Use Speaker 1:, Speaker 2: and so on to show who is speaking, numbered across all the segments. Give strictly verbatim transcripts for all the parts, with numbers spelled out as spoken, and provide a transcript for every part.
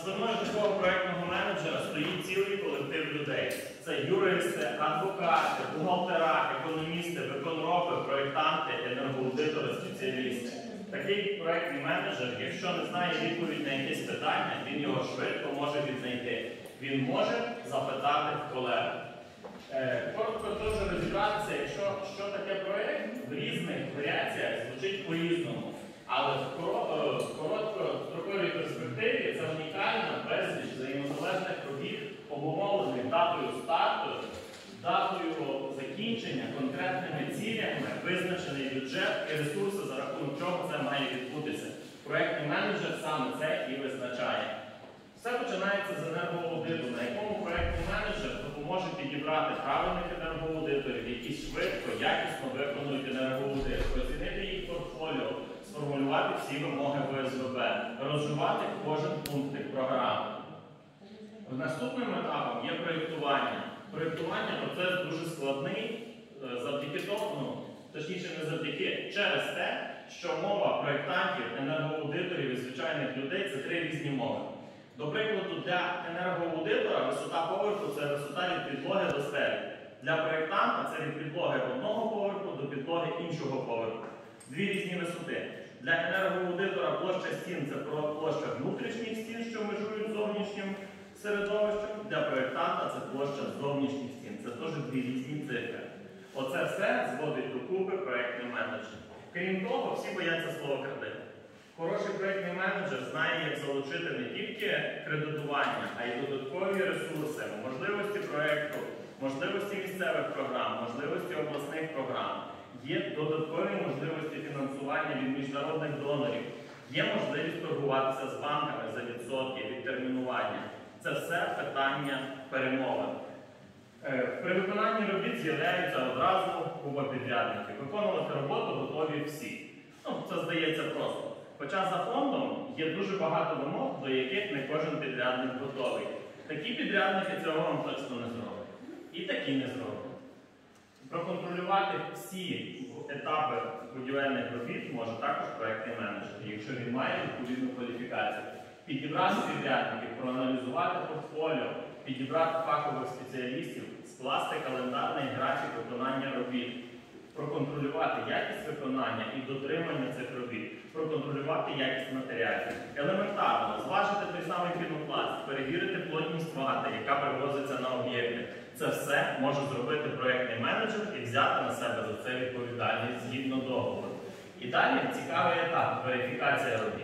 Speaker 1: спиною такого проєктного менеджера стоїть цілий колектив людей. Це юристи, адвокати, бухгалтера, економісти, виконроби, проєктанти, енергоаудитори, спеціалісти. Такий проєктний менеджер, якщо не знає відповідь на якесь питання, він його швидко може віднайти. Він може запитати в колег. Е, коротко теж розібратися, якщо що таке проєкт, в різних варіаціях звучить по-різному. Але в короткостроковій перспективі це унікальна безліч взаємозалежних робіт, обумовлених датою старту, датою закінчення, конкретними цілями, визначений бюджет і ресурси, за рахунок чого це має відбутися. Проєктний менеджер саме це і визначає. Все починається з енергоаудиту, на якому проєктний менеджер допоможе підібрати правильних енергоаудиторів, які швидко, якісно виконують енергоаудит, оцінити їх портфоліо, сформулювати всі вимоги в О С В Б, розживати кожен пункт програми. Наступним етапом є проєктування. Проєктування – процес дуже складний, завдяки тому, точніше не завдяки, через те, що мова проєктантів, енергоаудиторів і звичайних людей – це три різні мови. До прикладу, для енергоаудитора висота поверху – це висота від підлоги до стелі. Для проєктанта це від підлоги одного поверху до підлоги іншого поверху. Дві різні висоти. Для енергоаудитора площа стін – це площа внутрішніх стін, що межують з зовнішнім середовищем. Для проєктанта це площа зовнішніх стін. Це теж дві різні цифри. Оце все зводить докупи проєктний менеджер. Крім того, всі бояться слова кредит. Хороший проєктний менеджер знає, як залучити не тільки кредитування, а й додаткові ресурси, можливості проєкту, можливості місцевих програм, можливості обласних програм. Є додаткові можливості фінансування від міжнародних донорів. Є можливість торгуватися з банками за відсотки, відтермінування. Це все питання перемовин. При виконанні робіт з'являються одразу купа підрядників. Виконувати роботу готові всі. Ну, це здається просто. Хоча за фондом є дуже багато вимог, до яких не кожен підрядник готовий. Такі підрядники цього вам точно не зроблять. І такі не зроблять. Проконтролювати всі етапи будівельних робіт може також проєктний менеджер, якщо він має відповідну кваліфікацію. Підібрати підрядників, проаналізувати портфоліо, підібрати фахових спеціалістів, скласти календарний графік виконання робіт, проконтролювати якість виконання і дотримання цих робіт, проконтролювати якість матеріалів. Елементарно, зважити той самий пінопласт, перевірити плотність вати, яка привозиться на об'єкти. Це все може зробити проєктний менеджер і взяти на себе за це відповідальність згідно договору. І далі цікавий етап – верифікація робіт.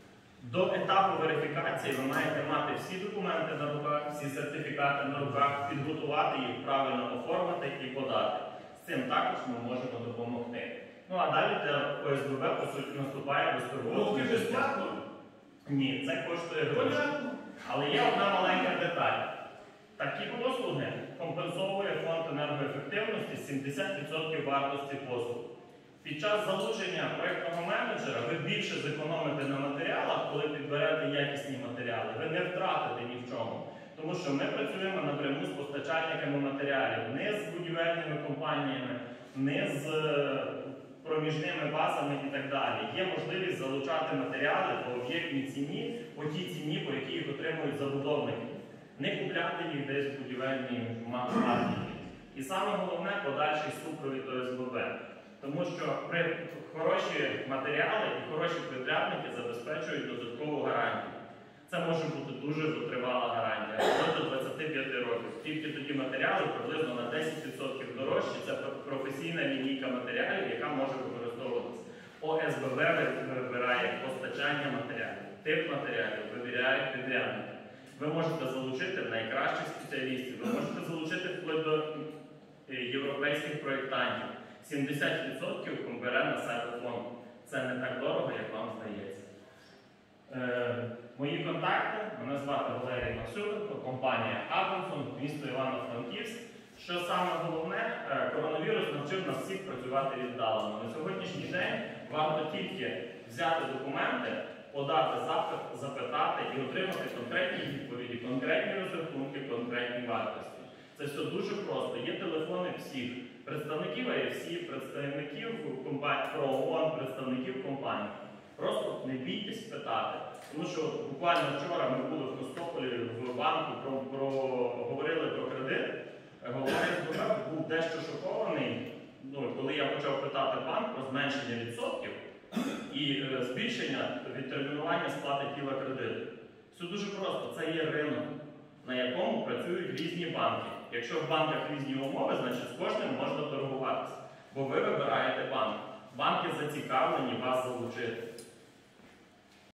Speaker 1: До етапу верифікації ви маєте мати всі документи на руках, всі сертифікати на руках, підготувати їх, правильно оформити і подати. З цим також ми можемо допомогти. Ну а далі для О С В Б, по суті, наступає безторгове життя. Ні, це коштує гроші. Але є одна маленька деталь. Такі послуги компенсовує фонд енергоефективності сімдесят відсотків вартості послуг. Під час залучення проєктного менеджера ви більше зекономите на матеріалах, коли підберете якісні матеріали. Ви не втратите ні в чому. Тому що ми працюємо напряму з постачальниками матеріалів, не з будівельними компаніями, не з проміжними базами і так далі. Є можливість залучати матеріали по об'єктній ціні, по тій ціні, по якій їх отримують забудовники. Не купляти їх десь в будівельній маркеті. І саме головне – подальший супровід О С В Б. Тому що при хороші матеріали і хороші підрядники забезпечують додаткову гарантію. Це може бути дуже тривала гарантія, до двадцяти п'яти років. Тільки тоді матеріали приблизно на десять відсотків дорожчі. Це професійна лінійка матеріалів, яка може використовуватися. О С В Б вибирає постачання матеріалів, тип матеріалів вибирає підрядники. Ви можете залучити найкращих спеціалістів, ви можете залучити вплоть до європейських проєктантів. сімдесят відсотків бере на себе фонд. Це не так дорого, як вам здається. Е, мої контакти. Мене звати Валерій Максюренко, компанія Атомсон, місто Івано-Франківськ. Що саме головне, коронавірус навчив нас всіх працювати віддалено. На сьогоднішній день варто тільки взяти документи, подати запит, запитати і отримати конкретні відповіді, конкретні розрахунки, конкретні вартості. Це все дуже просто. Є телефони всіх представників А Ф С, представників компаній, ПРООН, представників компаній. Просто не не бійтесь питати. Тому що буквально вчора ми були в Костополі в банку, про, про, говорили про кредит. Голова був дещо шокований, ну, коли я почав питати банк про зменшення відсотків і е, збільшення відтермінування сплати тіла кредиту. Все дуже просто. Це є ринок, на якому працюють різні банки. Якщо в банках різні умови, значить з кожним можна торгуватися. Бо ви вибираєте банк. Банки зацікавлені вас залучити.